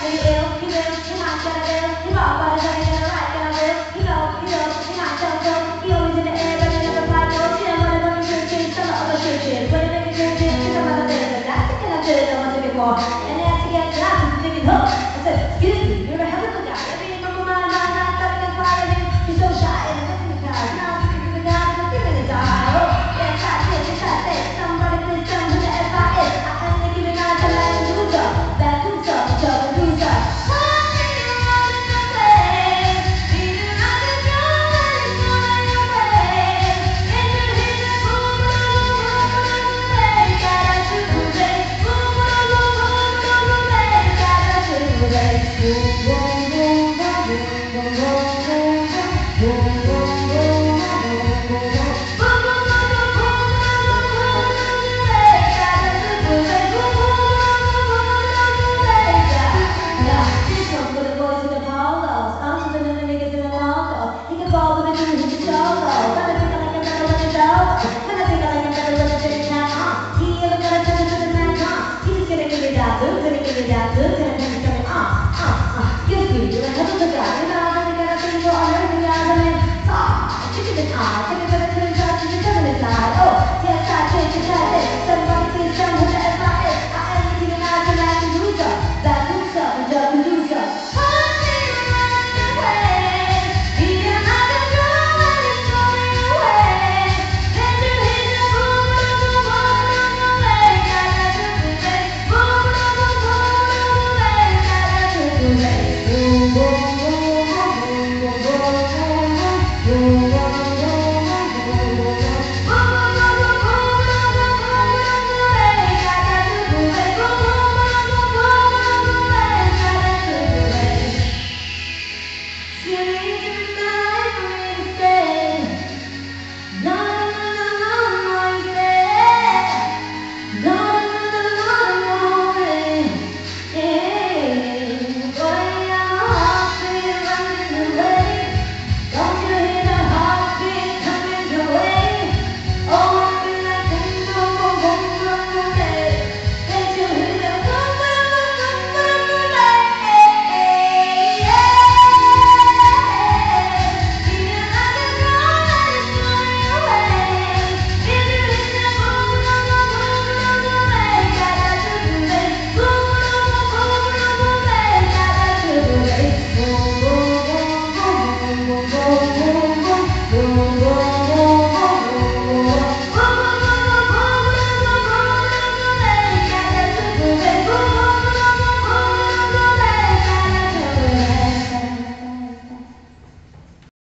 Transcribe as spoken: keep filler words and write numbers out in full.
And as he gets down, he's thinking, oh, I said, excuse me, you're a hell of a guy. I mean, come on, I'm not starting a fire. He's so shy and I'm looking at the now he's thinking the guy, he's thinking the guy. Oh, yeah, that's it, it's that thing. Somebody please tell me who the F I is. I can't think of an answer like a loser. That loser, the other loser. Chicken and